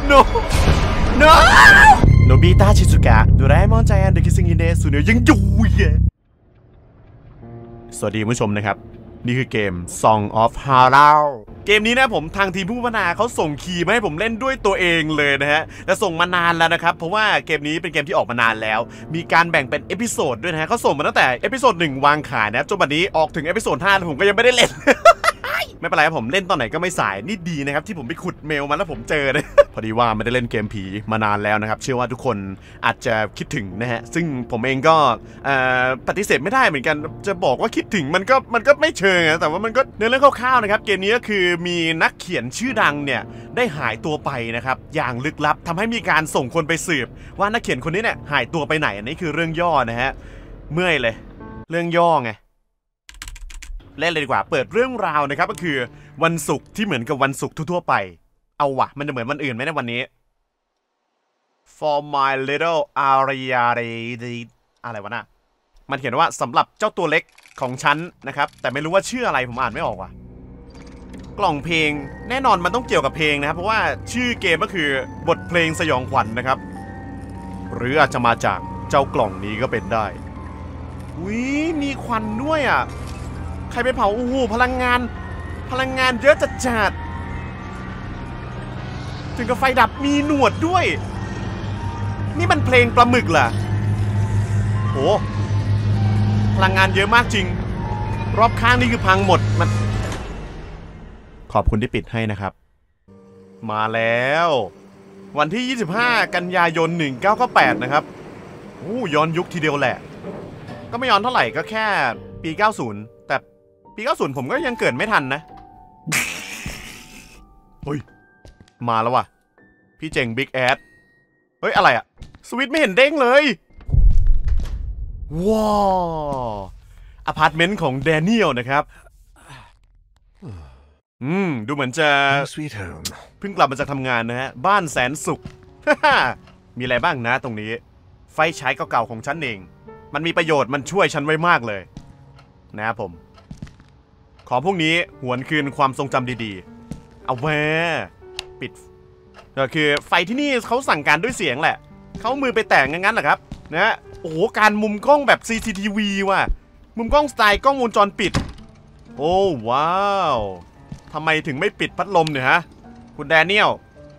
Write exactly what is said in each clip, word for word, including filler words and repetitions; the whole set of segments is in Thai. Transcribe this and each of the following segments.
no no โนบิตะชิซุกะโดราเอมอนใจแอนเดอะคิสซิ่งอินเดสูเนียยังอยู่เย่สวัสดีผู้ชมนะครับนี่คือเกม Song of Harrow เกมนี้นะผมทางทีมผู้พัฒนาเขาส่งคีย์มาให้ผมเล่นด้วยตัวเองเลยนะฮะและส่งมานานแล้วนะครับเพราะว่าเกมนี้เป็นเกมที่ออกมานานแล้วมีการแบ่งเป็นเอพิโซดด้วยนะฮะเขาส่งมาตั้งแต่เอพิโซดหนึ่งวางขายนะจนบัดนี้ออกถึงเอพิโซดห้าผมก็ยังไม่ได้เล่น ไม่เป็นไรครับผมเล่นตอนไหนก็ไม่สายนี่ดีนะครับที่ผมไปขุดเมลมาแล้วผมเจอนะ พอดีว่าไม่ได้เล่นเกมผีมานานแล้วนะครับเชื่อว่าทุกคนอาจจะคิดถึงนะฮะซึ่งผมเองก็ปฏิเสธไม่ได้เหมือนกันจะบอกว่าคิดถึงมันก็มันก็ไม่เชิงนะแต่ว่ามันก็เนื้อเรื่องคร่าวๆนะครับเกมนี้ก็คือมีนักเขียนชื่อดังเนี่ยได้หายตัวไปนะครับอย่างลึกลับทำให้มีการส่งคนไปสืบว่านักเขียนคนนี้เนี่ยหายตัวไปไหนอันนี้คือเรื่องย่อนะฮะเมื่อยเลยเรื่องย่อไงเล่นเลยดีกว่าเปิดเรื่องราวนะครับก็คือวันศุกร์ที่เหมือนกับวันศุกร์ทั่วๆไปเอาวะมันจะเหมือนวันอื่นไหมในวันนี้ for my little Aria อะไรวะน่ะมันเขียนว่าสำหรับเจ้าตัวเล็กของฉันนะครับแต่ไม่รู้ว่าชื่ออะไรผมอ่านไม่ออกว่ะกล่องเพลงแน่นอนมันต้องเกี่ยวกับเพลงนะครับเพราะว่าชื่อเกมก็คือบทเพลงสยองขวัญ นะครับหรืออาจจะมาจากเจ้ากล่องนี้ก็เป็นได้วิมีควันด้วยอ่ะใครไปเผาโอ้โหพลังงานพลังงานเยอะจัดจัดถึงกับไฟดับมีหนวดด้วยนี่มันเพลงปลาหมึกเหรอโหพลังงานเยอะมากจริงรอบข้างนี่คือพังหมดมันขอบคุณที่ปิดให้นะครับมาแล้ววันที่ยี่สิบห้ากันยายนหนึ่งเก้าเก้าแปดนะครับโอ้ย้อนยุคทีเดียวแหละก็ไม่ย้อนเท่าไหร่ก็แค่ปีเก้าสิบแต่ปีเก้าสิบผมก็ยังเกิดไม่ทันนะเฮ้ยมาแล้วว่ะพี่เจ๋งบิ๊กแอดเฮ้ยอะไรอะสวิตช์ไม่เห็นเด้งเลยว้าวอพาร์ตเมนต์ของแดเนียลนะครับอืมดูเหมือนจะเพิ่งกลับมาจากทำงานนะฮะบ้านแสนสุข มีอะไรบ้างนะตรงนี้ไฟฉายเก่าๆของฉันเองมันมีประโยชน์มันช่วยฉันไว้มากเลยนะครับผมขอพวกนี้หวนคืนความทรงจำดีๆเอาแวปิดก็คือไฟที่นี่เขาสั่งการด้วยเสียงแหละเขามือไปแต่งงั้นๆแหละครับนะโอ้โหการมุมกล้องแบบ ซี ซี ที วี ว่ะมุมกล้องสไตล์กล้องวงจรปิดโอ้ว้าวทำไมถึงไม่ปิดพัดลมเนี่ยฮะคุณแดเนียล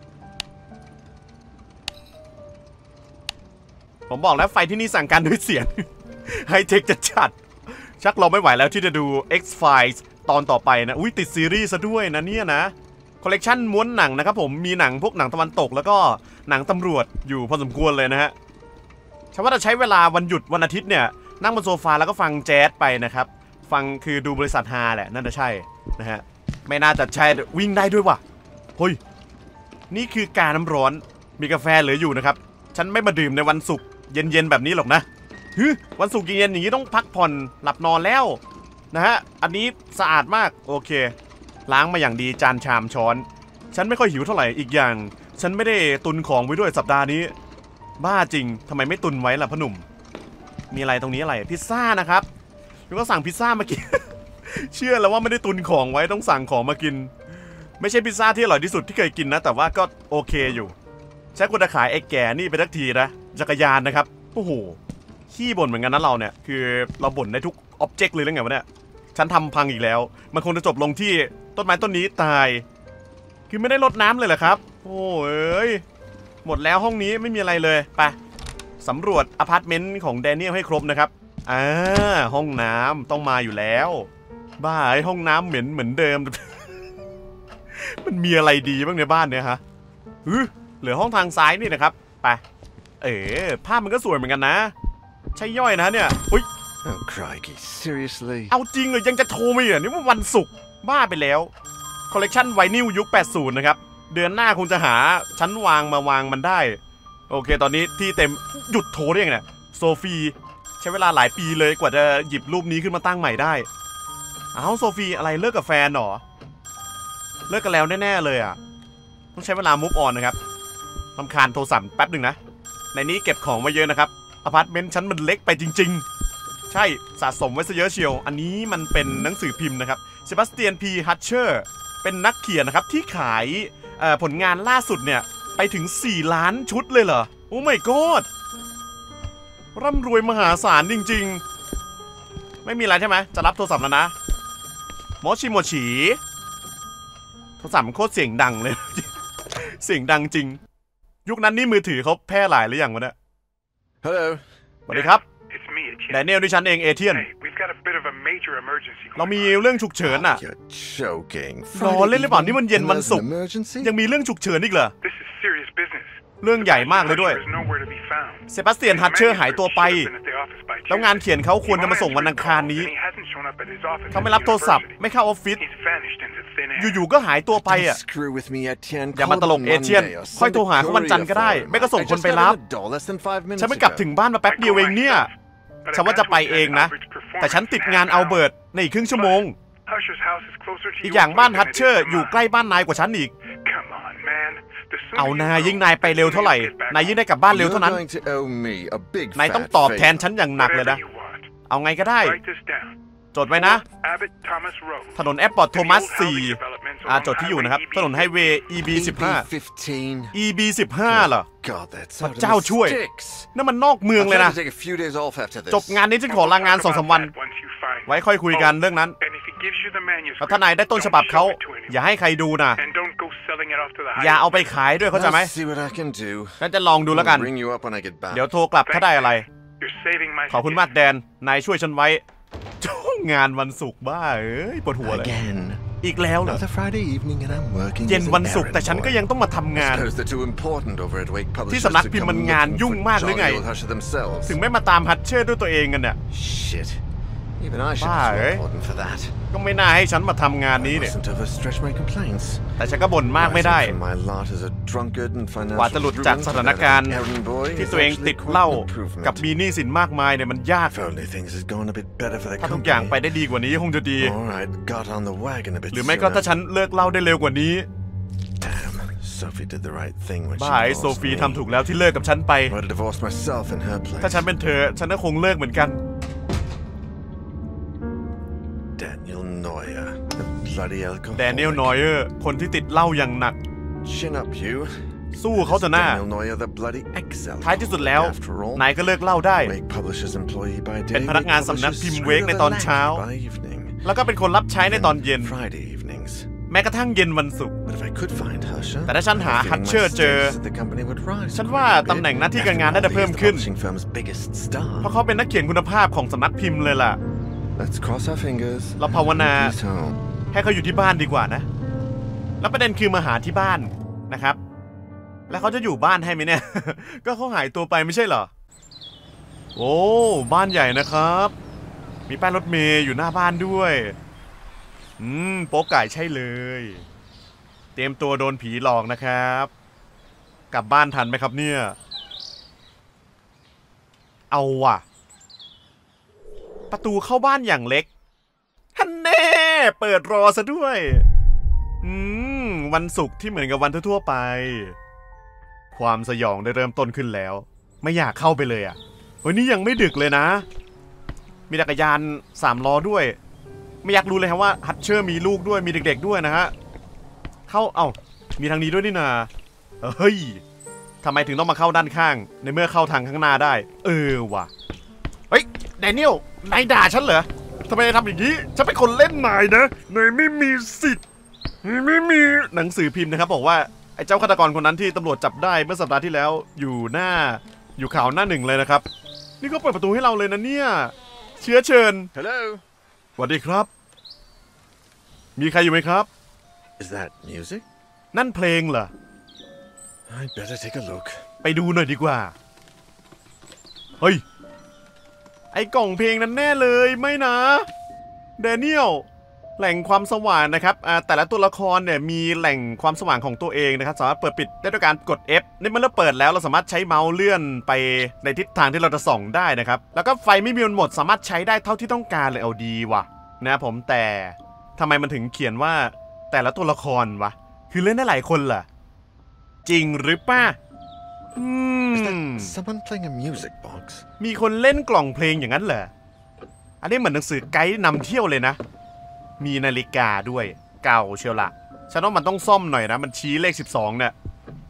ผมบอกแล้วไฟที่นี่สั่งการด้วยเสียง ไฮเทคจะจัดชักเราไม่ไหวแล้วที่จะดู X-Files ตอนต่อไปนะอุ้ยติดซีรีส์ซะด้วยนะเนี่ยนะคอลเลกชันม้วนหนังนะครับผมมีหนังพวกหนังตะวันตกแล้วก็หนังตำรวจอยู่พอสมควรเลยนะฮะฉันว่าจะใช้เวลาวันหยุดวันอาทิตย์เนี่ยนั่งบนโซฟาแล้วก็ฟังแจ๊สไปนะครับฟังคือดูบริษัทฮาแหละนั่นจะใช่นะฮะไม่น่าจะใช่วิ่งได้ด้วยว่ะเฮ้ยนี่คือการน้ำร้อนมีกาแฟเหลืออยู่นะครับฉันไม่มาดื่มในวันศุกร์เย็นๆแบบนี้หรอกนะฮึวันศุกร์เย็นๆอย่างนี้ต้องพักผ่อนหลับนอนแล้วนะฮะอันนี้สะอาดมากโอเคล้างมาอย่างดีจานชามช้อนฉันไม่ค่อยหิวเท่าไหร่อีกอย่างฉันไม่ได้ตุนของไว้ด้วยสัปดาห์นี้บ้าจริงทำไมไม่ตุนไว้ล่ะพ่อหนุ่มมีอะไรตรงนี้อะไรพิซซ่านะครับแล้วก็สั่งพิซซ่ามากิน เชื่อแล้วว่าไม่ได้ตุนของไว้ต้องสั่งของมากินไม่ใช่พิซซ่าที่อร่อยที่สุดที่เคยกินนะแต่ว่าก็โอเคอยู่ใช้คนจะขายไอ้แก่นี่ไปทักทีนะจักรยานนะครับโอ้โหขี้บ่นเหมือนกันนะเราเนี่ยคือเราบ่นได้ทุกอ็อบเจกต์เลยแล้วไงวะเนี่ยฉันทำพังอีกแล้วมันคงจะจบลงที่ต้นไม้ต้นนี้ตายคือไม่ได้รดน้ำเลยเหรอครับโอ้ยหมดแล้วห้องนี้ไม่มีอะไรเลยไปสำรวจอพาร์ตเมนต์ของแดเนียลให้ครบนะครับอ่าห้องน้ำต้องมาอยู่แล้วบ้าไอ้ห้องน้ำเหม็นเหมือนเดิม มันมีอะไรดีบ้างในบ้านเนี่ยฮะเหลือห้องทางซ้ายนี่นะครับไปเอ๋ภาพมันก็สวยเหมือนกันนะใช่ย่อยนะเนี่ยอุ้ย Oh crikey seriously เอาจริงเลยยังจะโทรมาอีกนี่ว่าวันศุกร์บ้าไปแล้วคอลเลกชันไวนิลยุคแปดสิบนะครับเดือนหน้าคงจะหาชั้นวางมาวางมันได้โอเคตอนนี้ที่เต็มหยุดโทรได้ยังไงโซฟีใช้เวลาหลายปีเลยกว่าจะหยิบรูปนี้ขึ้นมาตั้งใหม่ได้อ้าวโซฟีอะไรเลิกกับแฟนหรอเลิกกันแล้วแน่ๆเลยอ่ะต้องใช้เวลามูฟออนนะครับรำคาญโทรศัพท์แป๊บหนึ่งนะในนี้เก็บของไว้เยอะนะครับอพาร์ตเมนต์ชั้นมันเล็กไปจริงๆใช่สะสมไว้ซะเยอะเชียวอันนี้มันเป็นหนังสือพิมพ์นะครับเซบาสเตียนพีฮัตเชอร์เป็นนักเขียนนะครับที่ขายผลงานล่าสุดเนี่ยไปถึงสี่ล้านชุดเลยเหรอโอ้ my god ร่ำรวยมหาศาลจริงๆไม่มีอะไรใช่ไหมจะรับโทรศัพท์แล้วนะโมชิโมชิโทรศัพท์มันโคตรเสียงดังเลย เสียงดังจริงยุคนั้นนี่มือถือเขาแพร่หลายหรือยังวะเนี่ย Hello. สวัสดีครับ It's me, Etienne. แดเนียลดิฉันเองเอเทียน Hey, we've got a bit of a major emergency เรา going มี on. เรื่องฉุกเฉินอ่ะ You're joking. ล้อเล่นหรือเปล่านี่มันเย็นวันศุกร์ Emergency? ยังมีเรื่องฉุกเฉินอีกเหรอ This is serious business. เรื่องใหญ่มากเลยด้วย There's nowhere to be found. เซบาสเตียนฮัตเชอร์หายตัวไป He's been at the office by แล้วงาน Tuesday. เขียนเขาควรจะมาส่งวันอังคารนี้ And he hasn't shown up at his office เขาไม่ at รับ the โทรศัพท์ university. ไม่เข้าออฟฟิศ He's vanished into thin air. อยู่ๆก็หายตัวไปอ่ะ Don't screw with me, Etienne. อย่ามาตลกเอเทียน ค่อยโทรหาเขาวันจันทร์ก็ได้ ไม่ก็ส่งคนไปรับ ฉันไม่กลับถึงบ้านมาแป๊บเดียวเองเนี่ย But ฉันว่าจะไปเองนะ Albert's performance แต่ฉันติดงานอัลเบิร์ตในอีกครึ่งชั่วโมง Husher's house is closer to อีก yours อย่างบ้าน than ฮัต it is เชอร์ to อยู่ mine. ใกล้บ้านนายกว่าฉันอีก Come on, man. The sooner เอา you นา go, ยิ่งนายไปเร็วเท่าไหร่ the sooner you get back นายยิ่งได้กลับบ้านเร็ว You're เท่านั้น going to owe me a big นายต้อง fat ตอบแทน favor. ฉันอย่างหนักเลย Whatever นะ you want. เอาไงก็ได้ Write this down. จดไว้นะ Abbott Thomas Road. ถนนแอร์พอร์ตโทมัส The old สี่ housing developments อ่า along จดที่อยู่นะครับ Highway ถนนไฮเวย์ อี บี สิบห้า E B fifteen. อี บี สิบห้า เหรอ God, that's พระ out of เจ้า the ช่วย sticks. นั่นมันนอกเมือง I'm เลย trying นะ to take a few days off after this. จบงานนี้ฉันขอลางานสองสามวัน Once you find ไว้ค่อยคุยกันเรื่องนั้น And if he gives you the แล้ว manuscript, ถ้านายได้ต้นฉบับ don't เขา show it to anyone. อย่าให้ใครดูนะ And don't go selling it off to the อย่า highway. เอาไปขายด้วยเข้าใจไหม I'll see what I can do. งั้นจะลองดูแล้วกัน I'll ring you up when I get back. เดี๋ยวโทรกลับถ้าได้อะไร You're saving my ขอบคุณมากแดน นายช่วยฉันไว้ งานวันศุกร์บ้าเอ้ยปวดหัวเลย Again. อีกแล้วเหรอ Another Friday evening and I'm working เย็น as วัน an ศุกร์ errand แต่ฉันก็ boy. ยังต้องมาทำงาน Suppose they're too important over at Wake Publishers ที่สำนัก to พิมพ์ come มันงาน looking ยุ่ง for มากหรือไง jolly old Husher themselves. ถึงไม่มาตามฮัตเชอร์ด้วยตัวเองกันเนี่ย Shit. Even I should บ้า be เอ้ย too important for that. ก็ไม่น่าให้ฉันมาทำงานนี้ I เนี่ย mustn't overstretch my complaints. แต่ฉันก็บ่นมากไม่ได้ Rising from my lot as a drunkard and กว่าจะ financial หลุดจาก ruin ส to ถาน that การณ์ of an errand boy ที่ is ตัวเอง actually ติด quite เหล้า an improvement. กับมีหนี้สินมากมายเนี่ยมันยาก If only things had gone a bit better for the ถ้าทุกอย่างไป company. ได้ดีกว่านี้คงจะดี Or I'd got on the wagon a bit หรือไม่ก็ sooner. ถ้าฉันเลิกเหล้าได้เร็วกว่านี้ Damn, Sophie did the right thing when บ้า she ไอ้โซ divorced ฟี me. ทำถูกแล้วที่เลิกกับฉันไป I would have divorced myself in her place. ถ้าฉันเป็นเธอ ฉันก็คงเลิกเหมือนกัน Daniel Neuer, the bloody alcoholic. แดเนียลนอยเออร์คนที่ติดเหล้าอย่างหนัก Chin up, you. สู้เขาเถอะหน้า Daniel Neuer, the bloody ex-alcoholic. ท้ายที่สุดแล้ว After all, นายก็เลิกเหล้าได้ Wake Publishers employee by day, เป็นพนักงาน Wake สำนัก Publishers พิมพ์ screw Wake ใน the ตอนเช้า lackey by evening. แล้วก็เป็นคนรับใช้ในตอนเย็น Friday evenings. แม้กระทั่งเย็นวันศุกร์ But if I could find Husher, แต่ถ้าฉันหา I have a feeling Hutcher my เจอ status at the company would rise ฉันว่า quite a bit. ตำแหน่งหน้าที่การงาน After น่าจะ all, เพิ่ม he is the ขึ้น publishing firm's biggest star. เพราะเขาเป็นนักเขียนคุณภาพของสำนักพิมพ์เลยล่ะ Let's cross our fingers. เราภาวนา He's home. ให้เขาอยู่ที่บ้านดีกว่านะ แล้วประเด็นคือมาหาที่บ้านนะครับ แล้วเขาจะอยู่บ้านให้ไหมเนี่ย ก็เขาหายตัวไปไม่ใช่เหรอ โอ้บ้านใหญ่นะครับ มีป้ายรถเมย์อยู่หน้าบ้านด้วย อืมโป๊กไก่ใช่เลย เตรียมตัวโดนผีหลอกนะครับ กลับบ้านทันไหมครับเนี่ย เอาว่ะ ประตูเข้าบ้านอย่างเล็กฮันแน่เปิดรอซะด้วย อืมวันศุกร์ที่เหมือนกับวันทั่วๆไป ความสยองได้เริ่มต้นขึ้นแล้ว ไม่อยากเข้าไปเลยอ่ะเฮ้ยนี่ยังไม่ดึกเลยนะ มีจักรยานสามล้อด้วย ไม่อยากรู้เลยครับว่าฮัตเชอร์มีลูกด้วยมีเด็กๆด้วยนะฮะเข้าเอ้ามีทางนี้ด้วยนี่นาเฮ้ยทำไมถึงต้องมาเข้าด้านข้างในเมื่อเข้าทางข้างหน้าได้ เออว่ะเฮ้ยแดเนียลนายด่าฉันเหรอทำไมทำอย่างนี้ฉันเป็นคนเล่นนายนะนายไม่มีสิทธิ์ไม่มีหนังสือพิมพ์นะครับบอกว่าไอ้เจ้าฆาตกรคนนั้นที่ตำรวจจับได้เมื่อสัปดาห์ที่แล้วอยู่หน้าอยู่ข่าวหน้าหนึ่งเลยนะครับนี่ก็เปิดประตูให้เราเลยนะเนี่ยเชื้อเชิญ Hello. สวัสดีครับมีใครอยู่ไหมครับ Is that music? นั่นเพลงเหรอ I'd better take a look. ไปดูหน่อยดีกว่าเฮ้ยไอ้กล่องเพลงนั้นแน่เลยไม่นะแดเนียลแหล่งความสว่างนะครับแต่ละตัวละครเนี่ยมีแหล่งความสว่างของตัวเองนะครับสามารถเปิดปิดได้ด้วยการกด F นี่มันเริ่มเปิดแล้วเราสามารถใช้เมาส์เลื่อนไปในทิศทางที่เราจะส่องได้นะครับแล้วก็ไฟไม่มีวันหมดสามารถใช้ได้เท่าที่ต้องการเลยเอาดีว่ะนะผมแต่ทำไมมันถึงเขียนว่าแต่ละตัวละครวะคือเล่นได้หลายคนเหรอจริงหรือป่ะอืม Someone playing a music box. มีคนเล่นกล่องเพลงอย่างนั้นเหรออันนี้เหมือนหนังสือไกด์นำเที่ยวเลยนะมีนาฬิกาด้วยเก่าเชียวละฉันว่ามันต้องซ่อมหน่อยนะมันชี้เลขสิบสองเนี่ย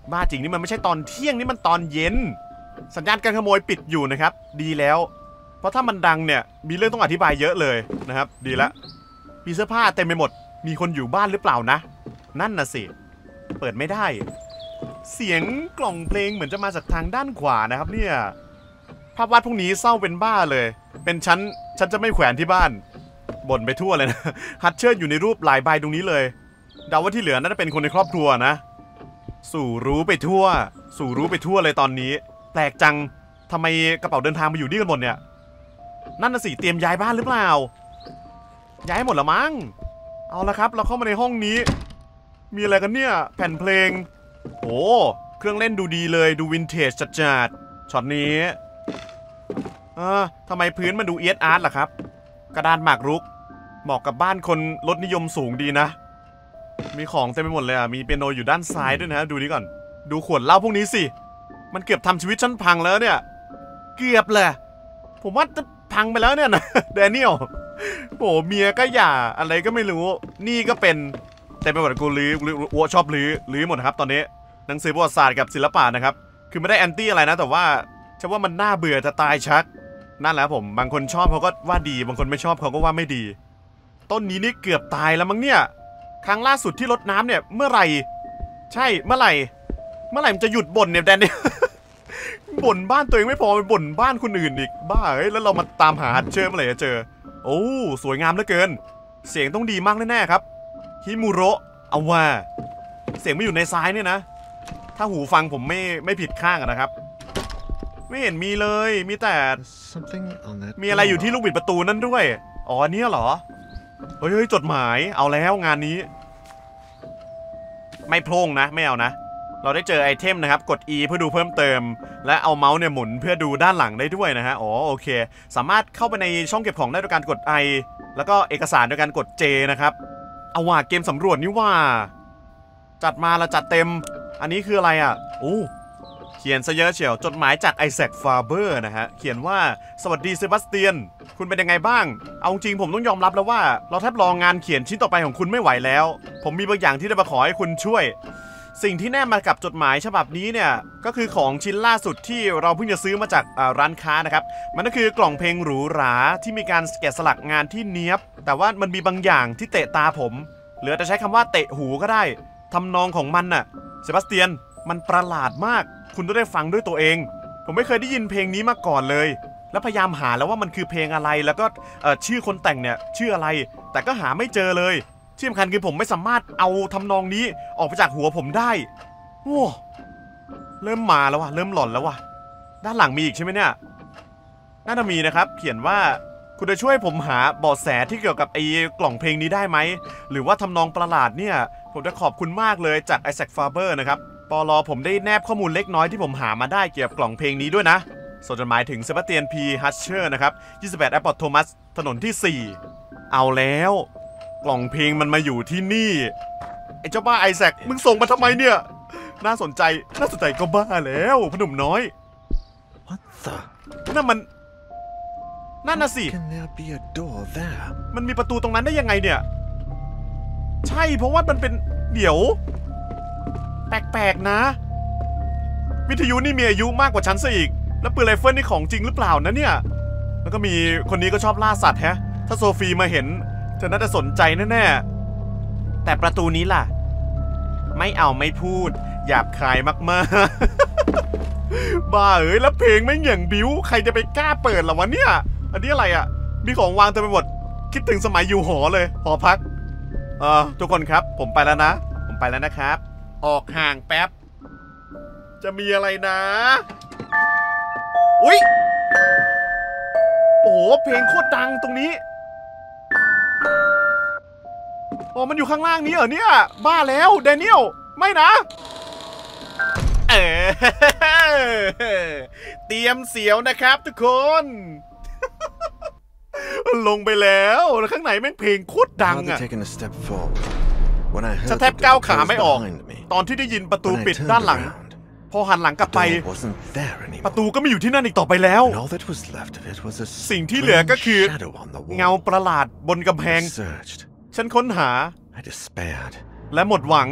บ้าจริงนี่มันไม่ใช่ตอนเที่ยงนี่มันตอนเย็นสัญญาณการขโมยปิดอยู่นะครับดีแล้วเพราะถ้ามันดังเนี่ยมีเรื่องต้องอธิบายเยอะเลยนะครับดีละมีเสื้อผ้าเต็มไปหมดมีคนอยู่บ้านหรือเปล่านะนั่นน่ะสิเปิดไม่ได้เสียงกล่องเพลงเหมือนจะมาจากทางด้านขวานะครับเนี่ยภาพวาดพวกนี้เศร้าเป็นบ้าเลยเป็นฉันฉันจะไม่แขวนที่บ้านบ่นไปทั่วเลยนะฮัตเชอร์อยู่ในรูปหลายใบตรงนี้เลยเดาว่าที่เหลือน่าจะเป็นคนในครอบครัวนะสู่รู้ไปทั่วสู่รู้ไปทั่วเลยตอนนี้แปลกจังทำไมกระเป๋าเดินทางมาอยู่นี่กันหมดเนี่ยนั่นน่ะสิเตรียมย้ายบ้านหรือเปล่าย้ายหมดละมั้งเอาละครับเราเข้ามาในห้องนี้มีอะไรกันเนี่ยแผ่นเพลงโอ้เครื่องเล่นดูดีเลยดูวินเทจจัดๆช็อตนี้อ่าทำไมพื้นมันดูเอียดอาร์ตล่ะครับกระดานหมากรุกเหมาะกับบ้านคนรสนิยมสูงดีนะมีของเต็มไปหมดเลยอ่ะมีเปียโนอยู่ด้านซ้ายด้วยนะดูนี่ก่อนดูขวดเหล้าพวกนี้สิมันเกือบทำชีวิตฉันพังแล้วเนี่ยเกือบเลยผมว่าจะพังไปแล้วเนี่ยนะแดเนียลโอ้เมียก็หย่าอะไรก็ไม่รู้นี่ก็เป็นแต่เป็นแบบกูลื้อวัวชอบลื้อลื้อหมดครับตอนนี้หนังสือประวัติศาสตร์กับศิลปะนะครับคือไม่ได้แอนตี้อะไรนะแต่ว่าฉันว่ามันน่าเบื่อจะตายชักนั่นแหละผมบางคนชอบเขาก็ว่าดีบางคนไม่ชอบเขาก็ว่าไม่ดีต้นนี้นี่เกือบตายแล้วมั้งเนี่ยครั้งล่าสุดที่รดน้ำเนี่ยเมื่อไหร่ใช่เมื่อไหร่เมื่อไหร่มันจะหยุดบ่นเนี่ยแดนเนี่ย บ่นบ้านตัวเองไม่พอไปบ่นบ้านคนอื่นอีกบ้าเอ้ยแล้วเรามาตามหาฮัตเชอร์เมื่อไหร่จะเจอโอ้สวยงามเหลือเกินเสียงต้องดีมากแน่ๆครับฮิมูโระเอาว่าเสียงไม่อยู่ในซ้ายเนี่ยนะถ้าหูฟังผมไม่ไม่ผิดข้างนะครับไม่เห็นมีเลยมีแต่มีอะไรอยู่ที่ลูกบิดประตูนั่นด้วยอ๋อเนี่ยเหรอเฮ้ยจดหมายเอาแล้วงานนี้ไม่โพร่งนะไม่เอานะเราได้เจอไอเทมนะครับกด E เพื่อดูเพิ่มเติมและเอาเมาส์เนี่ยหมุนเพื่อดูด้านหลังได้ด้วยนะฮะอ๋อโอเคสามารถเข้าไปในช่องเก็บของได้ด้วยการกด I แล้วก็เอกสารด้วยการกด J นะครับเอาว่าเกมสำรวจนี่ว่าจัดมาละจัดเต็มอันนี้คืออะไรอ่ะโอ้เขียนซะเยอะเฉียวจดหมายจากไอแซค ฟาเบอร์นะฮะเขียนว่าสวัสดีเซบาสเตียนคุณเป็นยังไงบ้างเอาจริงผมต้องยอมรับแล้วว่าเราแทบรองานเขียนชิ้นต่อไปของคุณไม่ไหวแล้วผมมีบางอย่างที่จะมาขอให้คุณช่วยสิ่งที่แนบมากับจดหมายฉบับนี้เนี่ยก็คือของชิ้นล่าสุดที่เราเพิ่งจะซื้อมาจากร้านค้านะครับมันก็คือกล่องเพลงหรูหราที่มีการแกะสลักงานที่เนี๊ยบแต่ว่ามันมีบางอย่างที่เตะตาผมหรือจะใช้คำว่าเตะหูก็ได้ทำนองของมันน่ะเซบาสเตียนมันประหลาดมากคุณต้องได้ฟังด้วยตัวเองผมไม่เคยได้ยินเพลงนี้มาก่อนเลยแล้วพยายามหาแล้วว่ามันคือเพลงอะไรแล้วก็ชื่อคนแต่งเนี่ยชื่ออะไรแต่ก็หาไม่เจอเลยที่สำคัญคือผมไม่สามารถเอาทำนองนี้ออกไปจากหัวผมได้โอ้เริ่มมาแล้วว่ะเริ่มหลอนแล้วว่ะด้านหลังมีอีกใช่ไหมเนี่ยน่าจะมีนะครับเขียนว่าคุณจะช่วยผมหาเบาะแสที่เกี่ยวกับไอ้กล่องเพลงนี้ได้ไหมหรือว่าทำนองประหลาดเนี่ยผมจะขอบคุณมากเลยจากไอแซค ฟาเบอร์นะครับปลอผมได้แนบข้อมูลเล็กน้อยที่ผมหามาได้เกี่ยวกับกล่องเพลงนี้ด้วยนะส่งจดหมายถึงเซบาสเตียน พี ฮัตเชอร์นะครับยี่สิบแปดแอปพอร์ตโทมัสถนนที่สี่เอาแล้วกล่องเพลงมันมาอยู่ที่นี่ไอ้เจ้าบ้าไอแซคมึงส่งมาทำไมเนี่ยน่าสนใจน่าสนใจก็บ้าแล้วพนุ่มน้อย What the? นั่นมันนั่นน่ะสิ Can there be a door there? มันมีประตูตรงนั้นได้ยังไงเนี่ยใช่เพราะว่ามันเป็นเดี๋ยวแปลกๆนะวิทยุนี่มีอายุมากกว่าฉันซะอีกแล้วปืนไรเฟิลนี่ของจริงหรือเปล่านะเนี่ยแล้วก็มีคนนี้ก็ชอบล่าสัตว์แฮะถ้าโซฟีมาเห็นเธอน่าจะสนใจแน่ๆแต่ประตูนี้ล่ะไม่เอาไม่พูดหยาบคายมากๆ บ้าเอ้ยแล้วเพลงไม่เหย่งบิ้วใครจะไปกล้าเปิดหรอวะเนี่ยอันนี้อะไรอ่ะมีของวางเต็มไปหมดคิดถึงสมัยอยู่หอเลยหอพักเออทุกคนครับผมไปแล้วนะผมไปแล้วนะครับออกห่างแป๊บจะมีอะไรนะอุ๊ยโอ้โหเพลงโคตรดังตรงนี้อ๋อมันอยู่ข้างล่างนี้เหรอเนี่ยบ้าแล้วแดเนียลไม่นะเออเตรียมเสียวนะครับทุกคนลงไปแล้วแล้วข้างในแม่งเพลงโคตรดังอะฉันแทบก้าวขาไม่ออกตอนที่ได้ยินประตูปิดด้านหลังพอหันหลังกลับไปประตูก็ไม่อยู่ที่นั่นอีกต่อไปแล้วสิ่งที่เหลือก็คือเงาประหลาดบนกำแพงฉันค้นหาและหมดหวัง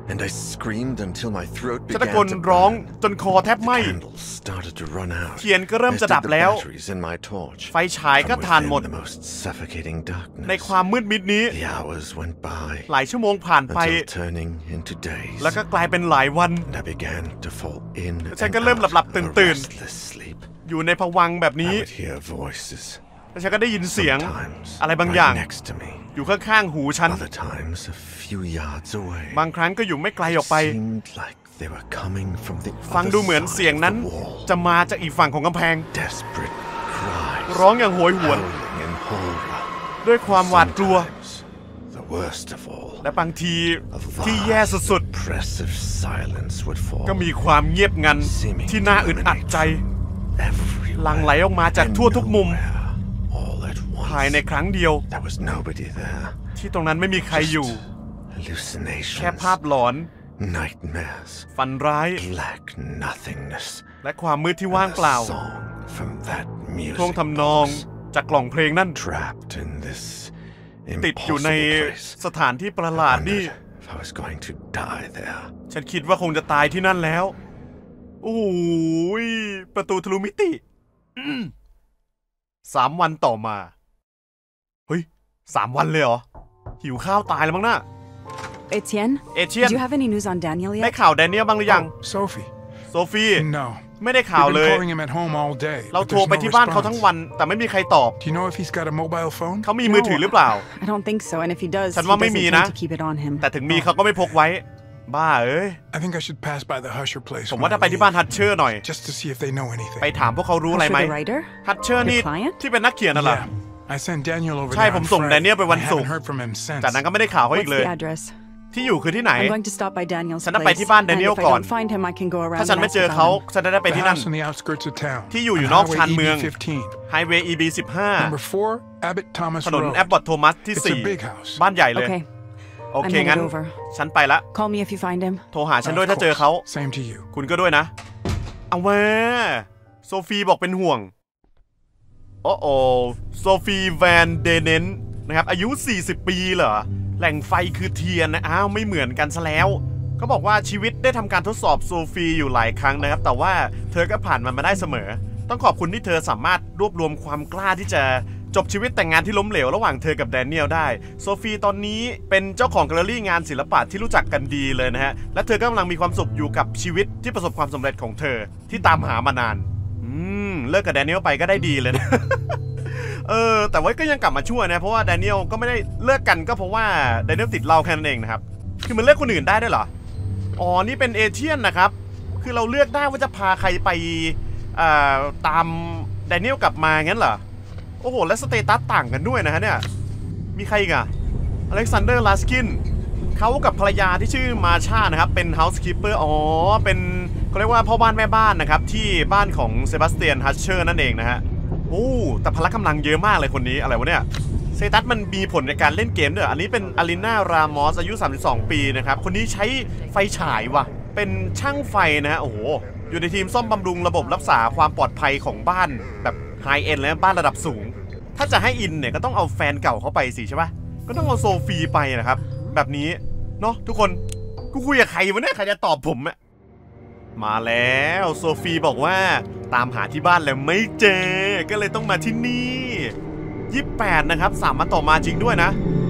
and I screamed until my throat ฉันตะ began โกน to ร้อง burn. จนคอแทบไหม้ Candles started to run out. เทียนก็เริ่ม as จะ did ดับ the แล้ว batteries in my torch. ไฟฉายก็ From ถ่านหมด within the most suffocating ใน darkness, ความมืดมิดนี้ the hours went by หลายชั่วโมงผ่านไป until turning into days. แล้วก็กลายเป็นหลายวัน And I began to fall in ฉัน and ก็เริ่ม out หลับๆ of a ตื่น restless sleep. ๆอยู่ในภวังค์แบบ I นี้ would hear voices, แล้วฉันก็ได้ยินเสียง sometimes อะไรบางอย่าง right next to me, อยู่ข้างๆหูฉัน other times a few yards away. บางครั้งก็อยู่ไม่ไกลออกไป Seemed like they were coming from the ฟัง other ดูเหมือน side เสียง of นั้น the wall. จะมาจากอีกฝั่งของกำแพง Desperate cries, ร้องอย่างโหยหวน howling in horror. ด้วยความหวาดกลัว Sometimes, the worst of all, และบางที a ที่แย่ vast, สุด oppressive silence would ๆ fall, ก็มีความเงียบงัน seeming ที่ to น่าอึดอัด emanate ใจ everywhere หลั่งไหลออกมาจาก and ทั่วทุกมุม nowhere, all at ภายใน once. ครั้งเดียว There was nobody there. ที่ตรงนั้นไม่มีใครอยู่ Hallucinations, แค่ภาพหลอน nightmares, ฝันร้าย black nothingness. และความมืดที่ว่างเปล่า A song from that music ท่วงทำนองจากกล่องเพลงนั่น trapped in this ติดอยู่ใน impossible place. สถานที่ประหลาดนี่ Wondered if I was going to die there. ฉันคิดว่าคงจะตายที่นั่นแล้ว โอ้ยประตูทะลุมิติอืมสามวันต่อมา เฮ้ยสามวันเลยเหรอ หิวข้าวตายแล้วมั้งน่ะ Etienne, เอเชียน do you have any news on Daniel ได้ yet? ข่าวแดเนียลบ้างหรือยัง Sophie. โซฟี No. ไม่ได้ข่าว We've เล been ย calling him at home all day. เรา but โทร there's ไป no ที่บ้านเขา response. ทั้งวัน แต่ไม่มีใครตอบ Do you know if he's got a mobile phone? เขามีมือถือหรือเปล่า I don't think so, and if he does, he ฉันว่าไม่ doesn't มี tend นะ to keep it on him. แต่ถึงมีเขาก็ไม่พกไว้ บ้าเอ้ย I think I should pass by the Husher place ผม when ว่า I จะไปที่บ้าน leave, ฮัตเชอร์หน่อย just to see if they know ไป anything. ถามพวกเขารู้อะไร Usher ไหม the writer? ฮัตเชอร์นี่ Your client? ที่เป็นนักเขียนน่ะเหรอ Yeah. I sent Daniel over ใช่ there ผ on มส่ง Friday. แดเนียลไปวัน I ศุก haven't ร์ heard from him since. จากนั้นก็ไม่ได้ข่าวเขาอี What's กเลย the address? ที่อยู่คือที่ไหน I'm going to stop by Daniel's ฉันจะ place. ไปที่บ้าน and Daniel if I ก่อน don't find him, I can go around ถ้าฉัน and ไม่ ask เจอ about เขา him. ฉันจะได้ไป The ที่นั่น house on the outskirts of town. ที่อยู่อยู่ on นอก Highway ชานเมือง E B fifteen. ไฮเวย์ อี บี สิบห้า Number four, Abbott Thomas ถนน Road. แอบบอตโทมัสที่ It's สี่ a big house. บ้านใหญ่เลย Okay, โอ I'm เค headed งั้น over. ฉันไปละ Call me if you find him. โทรหาฉัน Of ด้วยถ้าเจอ course. เขา Same to you. คุณก็ด้วยนะ เอาแม่โซฟีบอกเป็นห่วง โอ้โอโซฟีแวนเดเนนนะครับ อายุ สี่สิบ ปีเหรอ แหล่งไฟคือเทียนนะ อ้าว ไม่เหมือนกันซะแล้ว เขาบอกว่าชีวิตได้ทำการทดสอบโซฟีอยู่หลายครั้งนะครับ แต่ว่าเธอก็ผ่านมันมาได้เสมอ ต้องขอบคุณที่เธอสามารถรวบรวมความกล้าที่จะจบชีวิตแต่งงานที่ล้มเหลวระหว่างเธอกับแดเนียลได้ โซฟีตอนนี้เป็นเจ้าของแกลเลอรี่งานศิลปะที่รู้จักกันดีเลยนะฮะ และเธอก็กำลังมีความสุขอยู่กับชีวิตที่ประสบความสำเร็จของเธอที่ตามหามานาน อืม เลิกกับแดเนียลไปก็ได้ดีเลยนะ เออ แต่ว่าก็ยังกลับมาช่วยนะ เพราะว่าแดเนียลก็ไม่ได้เลิกกันก็เพราะว่าแดเนียลติดเหล้าแค่นั้นเองนะครับ คือมันเลือกคนอื่นได้ด้วยเหรอ อ๋อ นี่เป็นเอเชียนนะครับ คือเราเลือกได้ว่าจะพาใครไปอ่าตามแดเนียลกลับมางั้นเหรอ โอ้โห และสเตตัสต่างกันด้วยนะฮะเนี่ย มีใครอีกอะอเล็กซานเดอร์ลาสกินเขากับภรรยาที่ชื่อมาชานะครับ เป็น housekeeper อ๋อ เป็นเขาเรียกว่าพ่อบ้านแม่บ้านนะครับ ที่บ้านของเซบาสเตียนฮัชเชอร์นั่นเองนะฮะ โอ้ แต่พละกำลังเยอะมากเลยคนนี้ อะไรวะเนี่ย เซตัสมันมีผลในการเล่นเกมด้วยอันนี้เป็นอาริน่ารามอสอายุ สามสิบสอง ปีนะครับ คนนี้ใช้ไฟฉายว่ะ เป็นช่างไฟนะฮะ โอ้โห อยู่ในทีมซ่อมบำรุงระบบรักษาความปลอดภัยของบ้านแบบไฮเอ็นด์และบ้านระดับสูง ถ้าจะให้อินเนี่ยก็ต้องเอาแฟนเก่าเข้าไปสิใช่ปะก็ต้องเอาโซฟีไปนะครับ แบบนี้เนาะทุกคน กูคุยกับใครวะเนี่ย ใครจะตอบผมอะมาแล้วโซฟีบอกว่าตามหาที่บ้านแล้วไม่เจอ ก็เลยต้องมาที่นี่ยี่สิบแปดนะครับสามวันต่อมาจริงด้วยนะ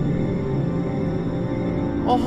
โอ้โห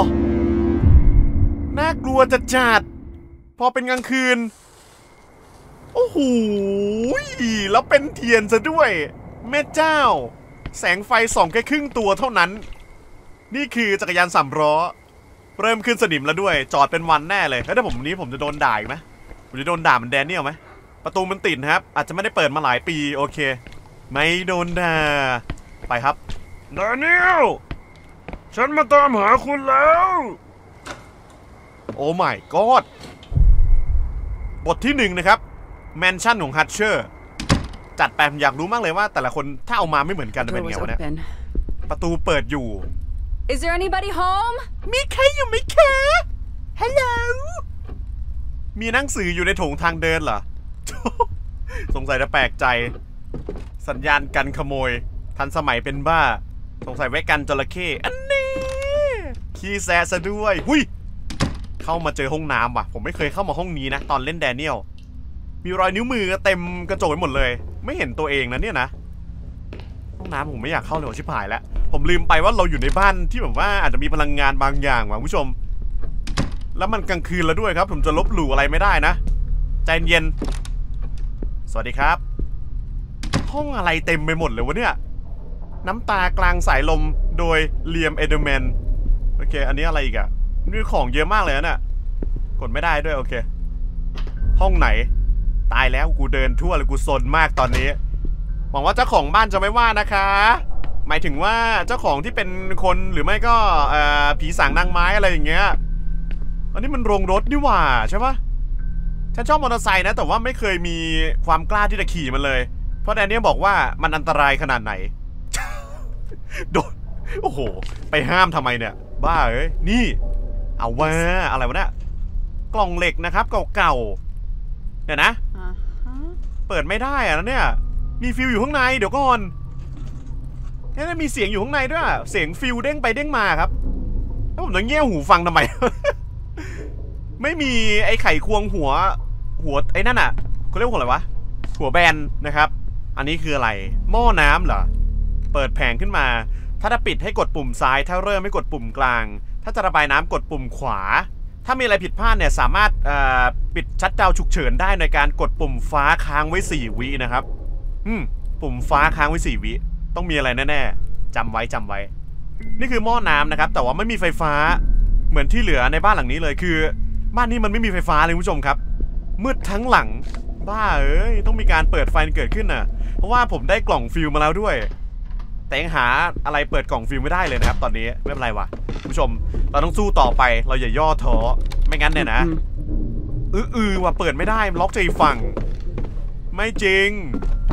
น่ากลัวจัดจัดพอเป็นกลางคืน โอ้โห แล้วเป็นเทียนซะด้วย แม่เจ้า แสงไฟส่องแค่ครึ่งตัวเท่านั้น นี่คือจักรยานสามล้อเริ่มขึ้นสนิมแล้วด้วย จอดเป็นวันแน่เลยแล้วถ้าผมนี้ผมจะโดนด่าอีกไหมผมจะโดนด่าเหมือนแดเนียลไหมประตูมันติดนะครับ อาจจะไม่ได้เปิดมาหลายปีโอเค ไม่โดนด่าไปครับแดเนียลฉันมาตามหาคุณแล้วโอ้ my god บทที่หนึ่งนะครับแมนชั่นของฮัตเชอร์จัดแปมอยากรู้มากเลยว่าแต่ละคนถ้าเอามาไม่เหมือนกันจะเป็นไงวะเนี่ยประตูเปิดอยู่ Is there anybody home? มีใครอยู่ไหมคะ Hello มีหนังสืออยู่ในโถงทางเดินเหรอ สงสัยจะแปลกใจสัญญาณกันขโมยทันสมัยเป็นบ้าสงสัยไว้กันจระเข้อันนี้ขี้แซะซะด้วยหุยเข้ามาเจอห้องน้ำว่ะผมไม่เคยเข้ามาห้องนี้นะตอนเล่นแดเนียลมีรอยนิ้วมือเต็มกระจกไปหมดเลยไม่เห็นตัวเองนะเนี่ยนะห้องน้ำผมไม่อยากเข้าเลยชิบหายแล้วผมลืมไปว่าเราอยู่ในบ้านที่แบบว่าอาจจะมีพลังงานบางอย่างว่ะผู้ชมแล้วมันกลางคืนแล้วด้วยครับผมจะลบหลู่อะไรไม่ได้นะใจเย็นสวัสดีครับห้องอะไรเต็มไปหมดเลยวะเนี่ยน้ำตากลางสายลมโดยเลียมเอเดอร์แมนโอเคอันนี้อะไรอีกอะนี่ของเยอะมากเลยนะเนี่ยกดไม่ได้ด้วยโอเคห้องไหนตายแล้วกูเดินทั่วเลยกูซนมากตอนนี้หวังว่าเจ้าของบ้านจะไม่ว่านะคะหมายถึงว่าเจ้าของที่เป็นคนหรือไม่ก็ผีสางนางไม้อะไรอย่างเงี้ยอันนี้มันโรงรถนี่หว่าใช่ปะฉันชอบมอเตอร์ไซค์นะแต่ว่าไม่เคยมีความกล้าที่จะขี่มันเลยเพราะแดเนียลบอกว่ามันอันตรายขนาดไหน โดนโอ้โหไปห้ามทำไมเนี่ยบ้าเอ้ยนี่เอาว่าอะไรวะเนี่ยกล่องเหล็กนะครับเก่าๆเดี๋ยวนะ Uh-huh. เปิดไม่ได้อะนะเนี่ยมีฟิวอยู่ข้างในเดี๋ยวก่อนนี่มีเสียงอยู่ข้างในด้วยเสียงฟิวเด้งไปเด้งมาครับแล้วผมต้องเงี้ยหูฟังทำไม ไม่มีไอ้ไข่ควงหัวหัวไอ้นั่นอ่ะเขาเรียกว่าอะไรวะหัวแบนนะครับอันนี้คืออะไรหม้อน้ำเหรอเปิดแผงขึ้นมาถ้าจะปิดให้กดปุ่มซ้ายถ้าเริ่มให้กดปุ่มกลางถ้าจะระบายน้ำกดปุ่มขวาถ้ามีอะไรผิดพลาดเนี่ยสามารถปิดชัตดาวน์ฉุกเฉินได้ในการกดปุ่มฟ้าค้างไว้สี่วินะครับอืมปุ่มฟ้าค้างไว้สี่วิต้องมีอะไรแน่ๆจำไว้จำไว้นี่คือหม้อน้ำนะครับแต่ว่าไม่มีไฟฟ้าเหมือนที่เหลือในบ้านหลังนี้เลยคือบ้านนี้มันไม่มีไฟฟ้าเลยคุณผู้ชมครับมืดทั้งหลังบ้าเอ้ยต้องมีการเปิดไฟเกิดขึ้นน่ะเพราะว่าผมได้กล่องฟิลมาแล้วด้วยแต่ยังหาอะไรเปิดกล่องฟิลไม่ได้เลยนะครับตอนนี้ไม่เป็นไรวะคุณผู้ชมเราต้องสู้ต่อไปเราอย่าย่อท้อไม่งั้นเนี่ยนะอืออือว่าเปิดไม่ได้ล็อกใจฝั่งไม่จริง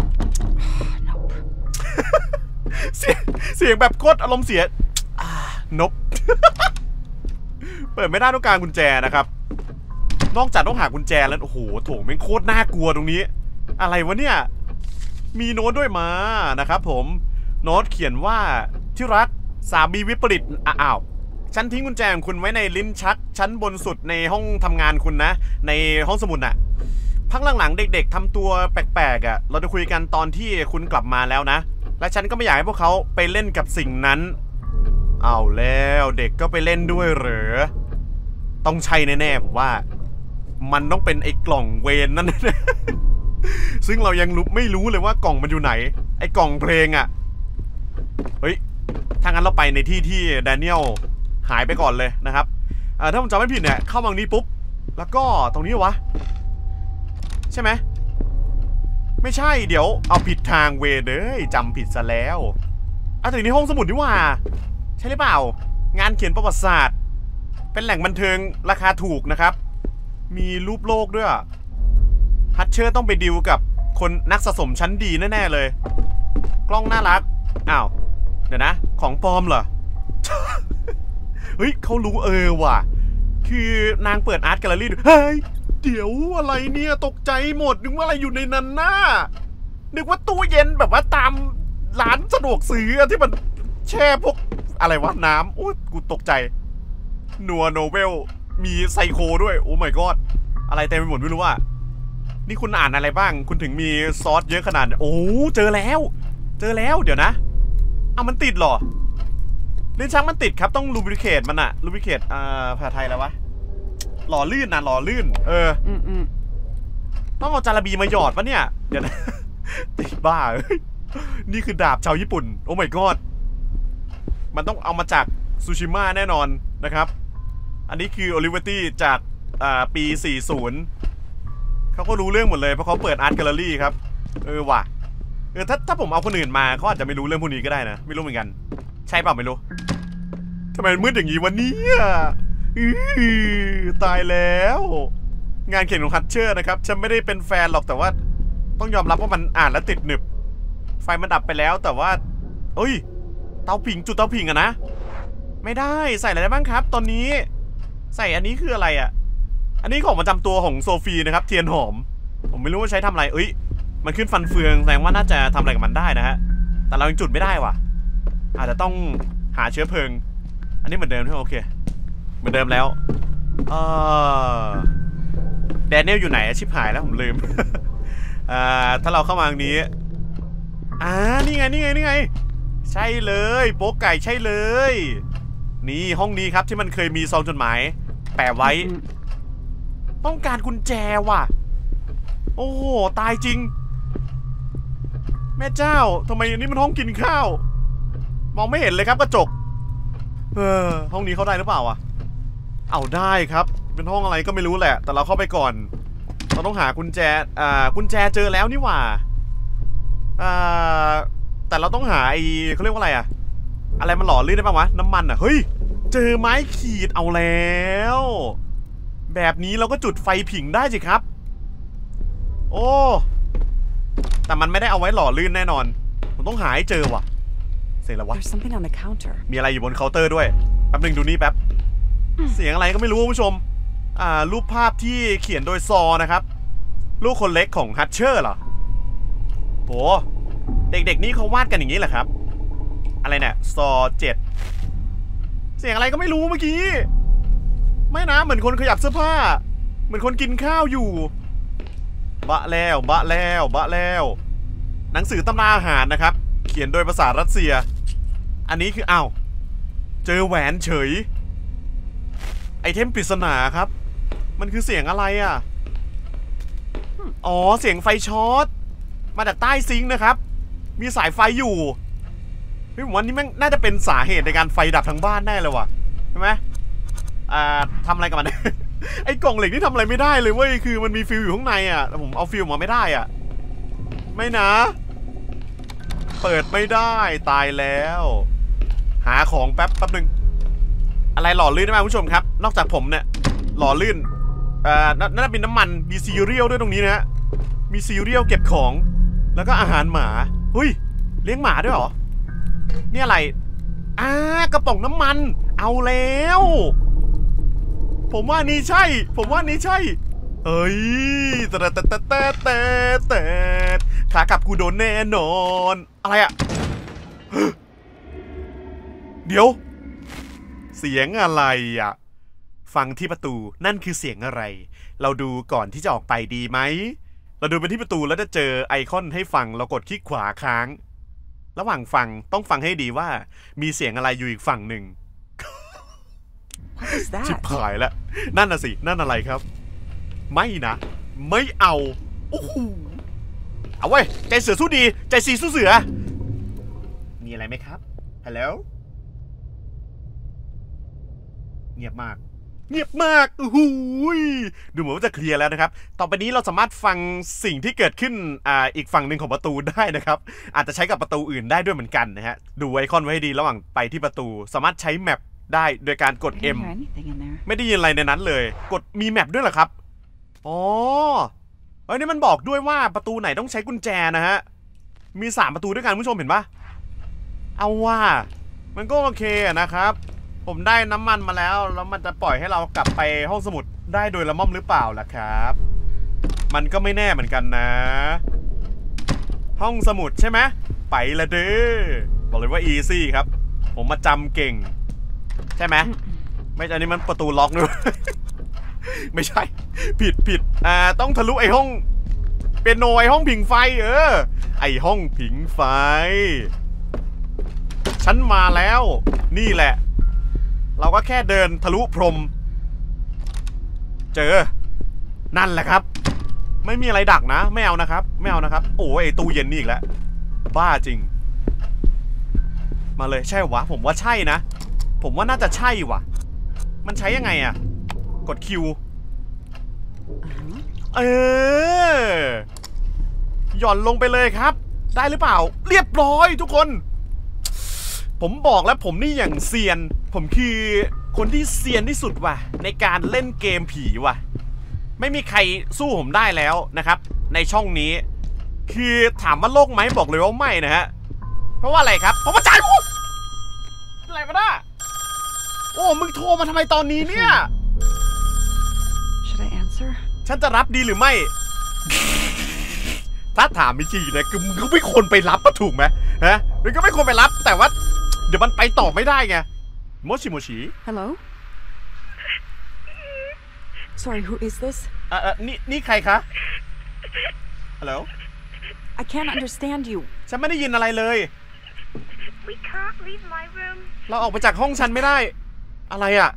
เสียงเสียงแบบโคตรอารมณ์เสียนบ เปิดไม่ได้ต้องการกุญแจนะครับนอกจากต้องหากุญแจแล้วโอ้โหโถงแม่งโคตรน่ากลัวตรงนี้อะไรวะเนี่ยมีโน้ตด้วยมานะครับผมโน้ตเขียนว่าที่รักสามีวิปริตอ้าวฉันทิ้งกุญแจของคุณไว้ในลิ้นชักชั้นบนสุดในห้องทำงานคุณนะในห้องสมุดน่ะพักหลังๆเด็กๆทำตัวแปลกๆอ่ะเราจะคุยกันตอนที่คุณกลับมาแล้วนะและฉันก็ไม่อยากให้พวกเขาไปเล่นกับสิ่งนั้นเอาแล้วเด็กก็ไปเล่นด้วยเหรอต้องใช่แน่ๆผมว่ามันต้องเป็นไอ้กล่องเวนนั่น ซึ่งเรายังไม่รู้เลยว่ากล่องมันอยู่ไหนไอ้กล่องเพลงอ่ะเฮ้ยถ้างั้นเราไปในที่ที่แดเนียลหายไปก่อนเลยนะครับถ้าผมจำไม่ผิดเนี่ยเข้ามาตรงนี้ปุ๊บแล้วก็ตรงนี้วะใช่ไหมไม่ใช่เดี๋ยวเอาผิดทางเวเด้ยจำผิดซะแล้วอ่ะถึงนี่ห้องสมุดนี่ว่าใช่หรือเปล่างานเขียนประวัติศาสตร์เป็นแหล่งบันเทิงราคาถูกนะครับมีรูปโลกด้วยฮัตเชอร์ต้องไปดิวกับคนนักสะสมชั้นดีแน่ๆเลยกล้องน่ารักอ้าวเดี๋ยวนะของปลอมเหรอ เฮ้ยเขารู้เออว่ะคือนางเปิดอาร์ตแกลเลอรี่เฮ้ยเดี๋ยวอะไรเนี่ยตกใจหมดนึกว่าอะไรอยู่ในนั้นน่ะนึกว่าตู้เย็นแบบว่าตามร้านสะดวกซื้อที่มันแช่พวกอะไรวะน้ำโอ้ยกูตกใจนัวโนเวลมีไซโคด้วยโอ้ my god อะไรเต็มไปหมดไม่รู้ว่านี่คุณอ่านอะไรบ้างคุณถึงมีซอสเยอะขนาดโอ้เจอแล้วเจอแล้วเดี๋ยวนะเอามันติดหรอลิ้นชักมันติดครับต้องลูบริเคทมันอะลูบริเคทอ่าภาษาไทยแล้ววะหล่อลื่นนะหล่อลื่นเออต้องเอาจาระบีมาหยอดปะเนี่ยเดี๋ยวนะ ติดบ้าเอ้ยนี่คือดาบชาวญี่ปุ่นโอ้ my god มันต้องเอามาจากซูชิมะแน่นอนนะครับอันนี้คือโอลิเวอร์ตี้จากอ่าปีสี่สิบเขาก็รู้เรื่องหมดเลยเพราะเขาเปิดอาร์ตแกลเลอรี่ครับเออว่ะเออถ้าถ้าผมเอาคนอื่นมาเขาอาจจะไม่รู้เรื่องพวกนี้ก็ได้นะไม่รู้เหมือนกันใช่เปล่าไม่รู้ทำไมมืดอย่างนี้วันนี้ตายแล้วงานเขียนของฮัตเชอร์นะครับฉันไม่ได้เป็นแฟนหรอกแต่ว่าต้องยอมรับว่ามันอ่านแล้วติดหนึบไฟมันดับไปแล้วแต่ว่าเอ้ยเตาผิงจุดเตาผิงอะนะไม่ได้ใส่อะไรได้บ้างครับตอนนี้ใส่อันนี้คืออะไรอะอันนี้ของประจำตัวของโซฟีนะครับเทียนหอมผมไม่รู้ว่าใช้ทำอะไรเอ้ยมันขึ้นฟันเฟืองแสดงว่าน่าจะทำอะไรกับมันได้นะฮะแต่เรายังจุดไม่ได้ว่ะอาจจะต้องหาเชื้อเพลิงอันนี้เหมือนเดิมใช่ไหมโอเคเหมือนเดิมแล้วเออแดเนียลอยู่ไหนชิบหายแล้วผมลืม อ่าถ้าเราเข้ามาทางนี้อ่านี่ไงนี่ไงนี่ไงใช่เลยโป๊กไก่ใช่เลยนี่ห้องนี้ครับที่มันเคยมีซองจดหมายแปะไว้ต้องการกุญแจว่ะโอ้โหตายจริงแม่เจ้าทำไมอันนี้มันห้องกินข้าวมองไม่เห็นเลยครับกระจกเออห้องนี้เข้าได้หรือเปล่าอ่ะเอาได้ครับเป็นห้องอะไรก็ไม่รู้แหละแต่เราเข้าไปก่อนเราต้องหากุญแจอ่ากุญแจเจอแล้วนี่หว่าอ่าแต่เราต้องหาไอ้เขาเรียกว่าอะไรอะอะไรมันหล่อลื่นได้บ้างวะน้ำมันอะเฮ้ยเจอไม้ขีดเอาแล้วแบบนี้เราก็จุดไฟผิงได้สิครับโอ้แต่มันไม่ได้เอาไว้หล่อลื่นแน่นอนผมต้องหาให้เจอว่ะเสียงอะไรวะ There's something on the counter. มีอะไรอยู่บนเคาน์เตอร์ด้วยแป๊บนึงดูนี่แป๊บเสียงอะไรก็ไม่รู้คุณผู้ชมอ่ารูปภาพที่เขียนโดยซอนะครับลูกคนเล็กของฮัตเชอร์เหรอโหเด็กๆนี่เขาวาดกันอย่างนี้เหรอครับอะไรเนี่ยซอเจ็ดเสียงอะไรก็ไม่รู้เมื่อกี้ไม่นะเหมือนคนขยับเสื้อผ้าเหมือนคนกินข้าวอยู่บะแล้วบะแล้วบะแล้วหนังสือตำราอาหารนะครับเขียนโดยภาษารัสเซียอันนี้คืออ้าวเจอแหวนเฉยไอเทมปริศนาครับมันคือเสียงอะไรอ่ะอ๋อเสียงไฟช็อตมาจากใต้ซิงค์นะครับมีสายไฟอยู่เฮ้ยผมว่านี่แม่งน่าจะเป็นสาเหตุในการไฟดับทั้งบ้านแน่เลยว่ะใช่ไหมอ่าทำอะไรกับมัน ไอ้กล่องเหล็กนี่ทำอะไรไม่ได้เลยเว้ยคือมันมีฟิลอยู่ข้างในอ่ะแต่ผมเอาฟิลมาไม่ได้อ่ะไม่นะเปิดไม่ได้ตายแล้วหาของแป๊บแป๊บนึงอะไรหล่อลื่นได้ไหมคุณผู้ชมครับนอกจากผมเนี่ยหล่อลื่นอ่าน่าจะเป็นน้ำมันมีซีเรียลด้วยตรงนี้นะฮะมีซีเรียลเก็บของแล้วก็อาหารหมาเฮ้ยเลี้ยงหมาด้วยเหรอนี่อะไรอ่ากระป๋องน้ำมันเอาแล้วผมว่านี่ใช่ผมว่านี่ใช่เฮ้ยแต่แต่แต่แต่แต่แต่ขากลับกูโดนแน่นอนอะไรอะเดี๋ยวเสียงอะไรอะฟังที่ประตูนั่นคือเสียงอะไรเราดูก่อนที่จะออกไปดีไหมเราดูไปที่ประตูแล้วจะเจอไอคอนให้ฟังเรากดคลิกขวาค้างระหว่างฟังต้องฟังให้ดีว่ามีเสียงอะไรอยู่อีกฝั่งหนึ่ง What is that? ชิบหายแล้วนั่นน่ะสินั่นอะไรครับไม่นะไม่เอาโอ้โหเอาไว้ใจเสือสู้ดีใจสีสู้เสือมีอะไรไหมครับฮัลโหลเงียบมากเงียบมากโอ้โหดูเหมือนว่าจะเคลียร์แล้วนะครับต่อไปนี้เราสามารถฟังสิ่งที่เกิดขึ้นอ่าอีกฝั่งหนึ่งของประตูได้นะครับอาจจะใช้กับประตูอื่นได้ด้วยเหมือนกันนะฮะดูไอคอนไว้ให้ดีระหว่างไปที่ประตูสามารถใช้แมปได้โดยการกด M ไม่ได้ยินอะไรในนั้นเลยกดมีแมปด้วยเหรอครับอ๋อเอ้ยนี่มันบอกด้วยว่าประตูไหนต้องใช้กุญแจนะฮะมีสามประตูด้วยกันผู้ชมเห็นปะเอาว่ามันก็โอเคนะครับผมได้น้ำมันมาแล้วแล้วมันจะปล่อยให้เรากลับไปห้องสมุดได้โดยละม่อมหรือเปล่าล่ะครับมันก็ไม่แน่เหมือนกันนะห้องสมุดใช่ไหมไปละเด้อบอกเลยว่าอีซี่ครับผมมาจำเก่งใช่ไหมไม่ใช่อันนี้มันประตูล็อกด้วย ไม่ใช่ผิดผิดอ่าต้องทะลุไอห้องเปียโนไอห้องผิงไฟเออไอห้องผิงไฟฉันมาแล้วนี่แหละเราก็แค่เดินทะลุพรมเจอนั่นแหละครับไม่มีอะไรดักนะไม่เอานะครับไม่เอานะครับโอ้ยตู้เย็นนี่อีกแล้วบ้าจริงมาเลยใช่วะผมว่าใช่นะผมว่าน่าจะใช่วะมันใช้ยังไงอะกดคิวเออหย่อนลงไปเลยครับได้หรือเปล่าเรียบร้อยทุกคนผมบอกแล้วผมนี่อย่างเซียนผมคือคนที่เซียนที่สุดว่ะในการเล่นเกมผีว่ะไม่มีใครสู้ผมได้แล้วนะครับในช่องนี้คือถามว่าโลกไหมบอกเลยว่าไม่นะฮะเพราะว่าอะไรครับเพราะว่าจ่ายกูอะไรมาด้าโอ้มึงโทรมาทำไมตอนนี้เนี่ย Should I answer? ฉันจะรับดีหรือไม่ ถ้าถามจริงๆนะคือมึงก็ไม่ควรไปรับก็ถูกไหมฮะมึงก็ไม่ควรไปรับแต่ว่าเดี๋ยวมันไปต่อไม่ได้ไงโมชิโมชิ Hello? Sorry, who is this? เออเออนี่นี่ใครคะ ฮัลโหล I can't understand you. ฉันไม่ได้ยินอะไรเลย We can't leave my room. เราออกไปจากห้องฉันไม่ได้ อะไรอะ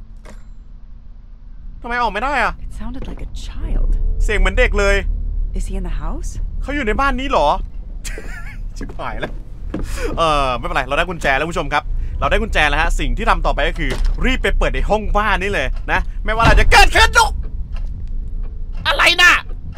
ทำไมออกไม่ได้อะ It sounded like a child. เสียงเหมือนเด็กเลย Is he in the house? เขาอยู่ในบ้านนี้เหรอ ชิบหายแล้ว เออไม่เป็นไร เราได้กุญแจแล้วผู้ชมครับ เราได้กุญแจแล้วฮะ สิ่งที่ทำต่อไปก็คือรีบไปเปิดในห้องบ้านนี่เลยนะ ไม่ว่าอะไรจะเกิดขึ้นดูอะไรน่ะ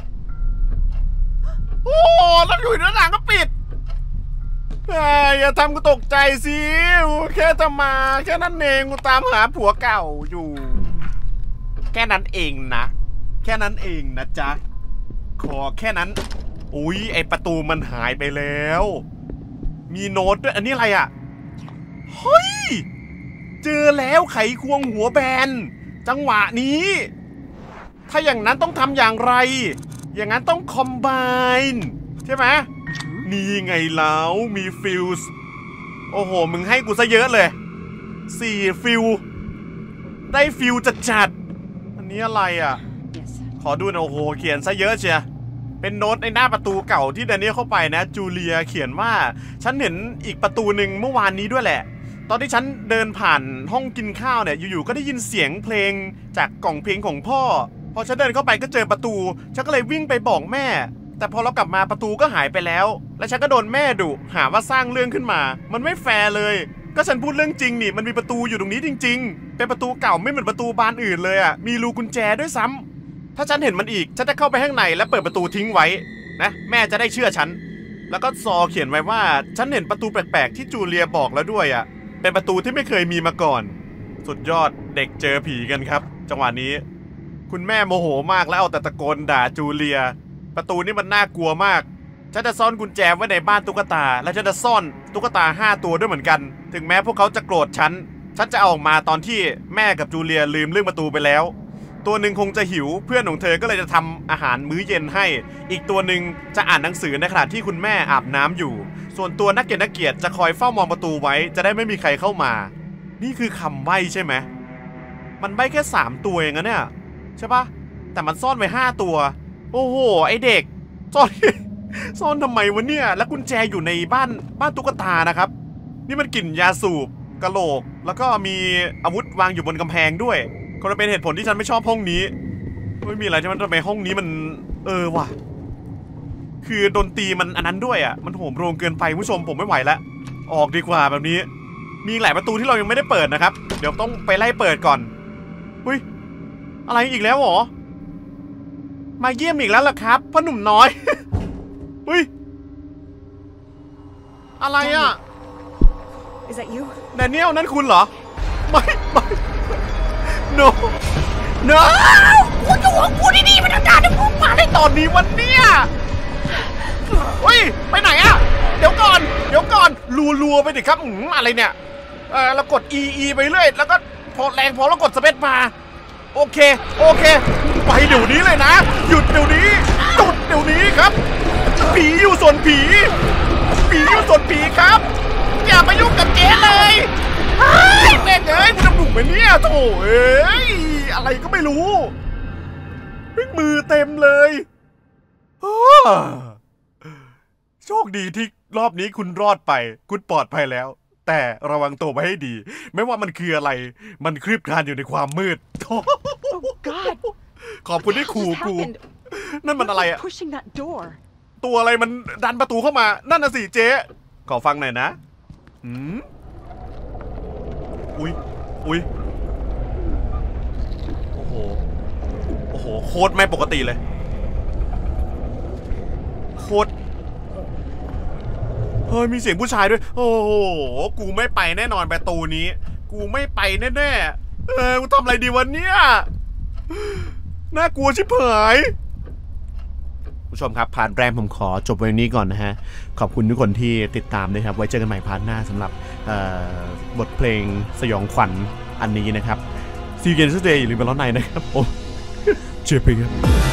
โอ้แล้วอยู่ในหน้าต่างก็ปิดอย่าทำกูตกใจสิแค่จะมาแค่นั้นเองกูตามหาผัวเก่าอยู่แค่นั้นเองนะแค่นั้นเองนะจ๊ะขอแค่นั้นอุ้ยไอประตูมันหายไปแล้วมีโน้ตด้วยอันนี้อะไรอ่ะเฮ้ยเจอแล้วไขควงหัวแบนจังหวะนี้ถ้าอย่างนั้นต้องทำอย่างไรอย่างนั้นต้องคอมไบน์ใช่ไหมนี่ไงแล้วมีฟิวส์โอ้โหมึงให้กูซะเยอะเลยสี่ฟิวได้ฟิวจัดจัดอันนี้อะไรอ่ะ Yes. ขอดูหน่อยโอ้โหเขียนซะเยอะเชียเป็นโน้ตในหน้าประตูเก่าที่แดเนียลเข้าไปนะจูเลียเขียนว่าฉันเห็นอีกประตูหนึ่งเมื่อวานนี้ด้วยแหละตอนที่ฉันเดินผ่านห้องกินข้าวเนี่ยอยู่ๆก็ได้ยินเสียงเพลงจากกล่องเพลงของพ่อพอฉันเดินเข้าไปก็เจอประตูฉันก็เลยวิ่งไปบอกแม่แต่พอเรากลับมาประตูก็หายไปแล้วและฉันก็โดนแม่ดุหาว่าสร้างเรื่องขึ้นมามันไม่แฟร์เลยก็ฉันพูดเรื่องจริงนี่มันมีประตูอยู่ตรงนี้จริงๆเป็นประตูเก่าไม่เหมือนประตูบานอื่นเลยอ่ะมีรูกุญแจด้วยซ้ำถ้าฉันเห็นมันอีกฉันจะเข้าไปข้างในและเปิดประตูทิ้งไว้นะแม่จะได้เชื่อฉันแล้วก็ซอเขียนไว้ว่าฉันเห็นประตูแปลกๆที่จูเลียบอกแล้วด้วยอ่ะเป็นประตูที่ไม่เคยมีมาก่อนสุดยอดเด็กเจอผีกันครับจังหวะนี้คุณแม่โมโหมากแล้วเอาแต่ตะโกนด่าจูเลียประตูนี่มันน่ากลัวมากฉันจะซ่อนกุญแจไว้ในบ้านตุ๊กตาและฉันจะซ่อนตุ๊กตาห้าตัวด้วยเหมือนกันถึงแม้พวกเขาจะโกรธฉันฉันจะเอาออกมาตอนที่แม่กับจูเลียลืมเรื่องประตูไปแล้วตัวหนึ่งคงจะหิวเพื่อนของเธอก็เลยจะทำอาหารมื้อเย็นให้อีกตัวหนึ่งจะอ่านหนังสือในขณะที่คุณแม่อาบน้ำอยู่ส่วนตัวนักเกียรตินักเกียรติจะคอยเฝ้ามองประตูไว้จะได้ไม่มีใครเข้ามานี่คือคำใบ้ใช่ไหมมันใบ้แค่สามตัวเองนะเนี่ยใช่ปะแต่มันซ่อนไว้ห้าตัวโอ้โหไอเด็กซ่อน ซ่อนทำไมวะเนี่ยแล้วกุญแจอยู่ในบ้านบ้านตุ๊กตานะครับนี่มันกลิ่นยาสูบกะโหลกแล้วก็มีอาวุธวางอยู่บนกำแพงด้วยก็เป็นเหตุผลที่ฉันไม่ชอบห้องนี้ไม่มีอะไรใช่ไหมทำไมห้องนี้มันเออว่ะคือดนตรีมันอันนั้นด้วยอ่ะมันโหมโรงเกินไปผู้ชมผมไม่ไหวแล้วออกดีกว่าแบบนี้มีหลายประตูที่เรายังไม่ได้เปิดนะครับเดี๋ยวต้องไปไล่เปิดก่อนอุ้ยอะไรอีกแล้วหรอมาเยี่ยมอีกแล้วล่ะครับพ่อหนุ่มน้อย อุ้ยอะไรอ่ะ Is that you? แดเนียลนั่นคุณเหรอไม่ไม่ no no กูอยู่ของกูดีๆมันอาการจะพูดมาได้ตอนนี้วันเนี้ยเฮ้ยไปไหนอ่ะเดี๋ยวก่อนเดี๋ยวก่อนรัวๆไปดิครับอืมอะไรเนี่ยเออเรากด e e ไปเรื่อยแล้วก็พอแรงพอเรากดสเปซมาโอเคโอเคไปเดี๋ยวนี้เลยนะหยุดเดี๋ยวนี้หยุดเดี๋ยวนี้ครับผีอยู่ส่วนผีผีอยู่ส่วนผีครับอย่ามายุ่งกับเจ๊เลยเฮ้ยแม่เอ้ยมึงทำหนุ่มไหมเนี่ยโถ่เอ้ยอะไรก็ไม่รู้มือเต็มเลยโชคดีที่รอบนี้คุณรอดไปคุณปลอดภัยแล้วแต่ระวังตัวไว้ให้ดีไม่ว่ามันคืออะไรมันคลืบคลานอยู่ในความมืด Oh God! ขอบคุณที่ขู่กูนั่นมันอะไรอะ Pushing that door. ตัวอะไรมันดันประตูเข้ามานั่นน่ะสิเจ๊ขอฟังหน่อยนะอืมอุ้ยอุ้ยโอ้โหโอ้โหโคตรไม่ปกติเลยโคตรเฮ้ยมีเสียงผู้ชายด้วยโอ้โหกูไม่ไปแน่นอนประตูนี้กูไม่ไปแน่ๆเออกูทำอะไรดีวันเนี้ยน่ากลัวชิบหายผู้ชมครับพาร์ทแรกผมขอจบไว้นี้ก่อนนะฮะขอบคุณทุกคนที่ติดตามนะครับไว้เจอกันใหม่พาร์ทหน้าสำหรับบทเพลงสยองขวัญอันนี้นะครับซีเกนส์เดย์อย่าลืมไปร้องในนะครับโอ้เจ็บไปครับ